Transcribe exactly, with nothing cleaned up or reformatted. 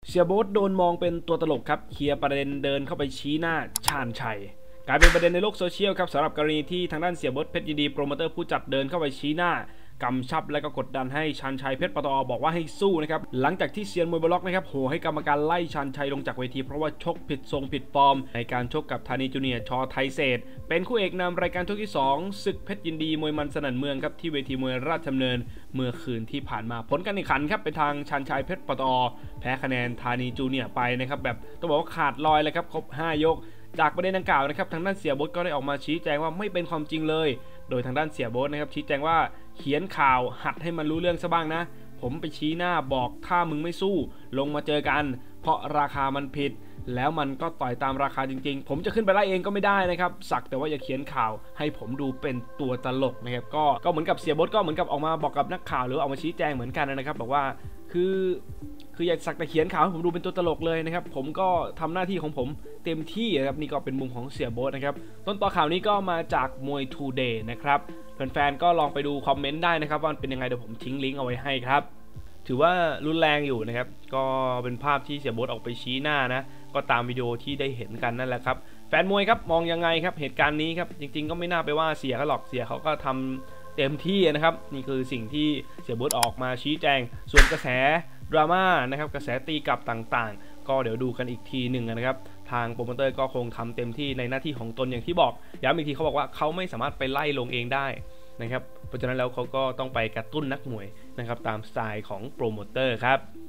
เสียโบ๊ทโดนมองเป็นตัวตลกครับเคลียร์ประเด็นเดินเข้าไปชี้หน้าชาญชัยกลายเป็นประเด็นในโลกโซเชียลครับสำหรับกรณีที่ทางด้านเสียโบ๊ทเพชรยินดีโปรโมเตอร์ผู้จัดเดินเข้าไปชี้หน้ากำชับและก็กดดันให้ชาญชัยเพชรปตอบอกว่าให้สู้นะครับหลังจากที่เซียนมวยบล็อกนะครับโหให้กรรมการไล่ชาญชัยลงจากเวทีเพราะว่าชกผิดทรงผิดฟอร์มในการชกกับธานีจูเนียร์ชอไทยเศษเป็นคู่เอกนำรายการชกที่สองศึกเพชรยินดีมวยมันสนั่นเมืองครับที่เวทีมวยราชดำเนินเมื่อคืนที่ผ่านมาผลการแข่งขันครับเป็นทางชาญชัยเพชรปตอแพ้คะแนนธานีจูเนียร์ไปนะครับแบบต้องบอกว่าขาดลอยเลยครับครบห้ายกจากประเด็นดังกล่าวนะครับทางด้านเสียโบ๊ทก็ได้ออกมาชี้แจงว่าไม่เป็นความจริงเลยโดยทางด้านเสียโบ๊ทนะครับชี้แจงว่าเขียนข่าวหัดให้มันรู้เรื่องซะบ้างนะผมไปชี้หน้าบอกถ้ามึงไม่สู้ลงมาเจอกันเพราะราคามันผิดแล้วมันก็ต่อยตามราคาจริงๆผมจะขึ้นไปไล่เองก็ไม่ได้นะครับสักแต่ว่าอย่าเขียนข่าวให้ผมดูเป็นตัวตลกนะครับก็ก็เหมือนกับเสียโบ๊ทก็เหมือนกับออกมาบอกกับนักข่าวหรือออกมาชี้แจงเหมือนกันนะครับบอกว่าคือคืออย่าสักแต่เขียนข่าวให้ผมดูเป็นตัวตลกเลยนะครับผมก็ทำหน้าที่ของผมเต็มที่นะครับนี่ก็เป็นมุมของเสียโบ๊ทนะครับต้นต่อข่าวนี้ก็มาจากมวยทูเดย์นะครับแฟนๆก็ลองไปดูคอมเมนต์ได้นะครับว่าเป็นยังไงเดี๋ยวผมทิ้งลิงก์เอาไว้ให้ครับถือว่ารุนแรงอยู่นะครับก็เป็นภาพที่เสียโบ๊ทออกไปชี้หน้านะก็ตามวิดีโอที่ได้เห็นกันนั่นแหละครับแฟนมวยครับมองยังไงครับเหตุการณ์นี้ครับจริงๆก็ไม่น่าไปว่าเสียเขาหรอกเสียเขาก็ทำเต็มที่นะครับนี่คือสิ่งที่เสียโบ๊ทออกมาชี้แจงส่วนกระแสดราม่านะครับกระแสตีกลับต่างๆก็เดี๋ยวดูกันอีกทีหนึ่งนะครับทางโปรโมเตอร์ก็คงทำเต็มที่ในหน้าที่ของตนอย่างที่บอกย้ำอีกทีเขาบอกว่าเขาไม่สามารถไปไล่ลงเองได้นะครับเพราะฉะนั้นแล้วเขาก็ต้องไปกระตุ้นนักมวยนะครับตามสไตล์ของโปรโมเตอร์ครับ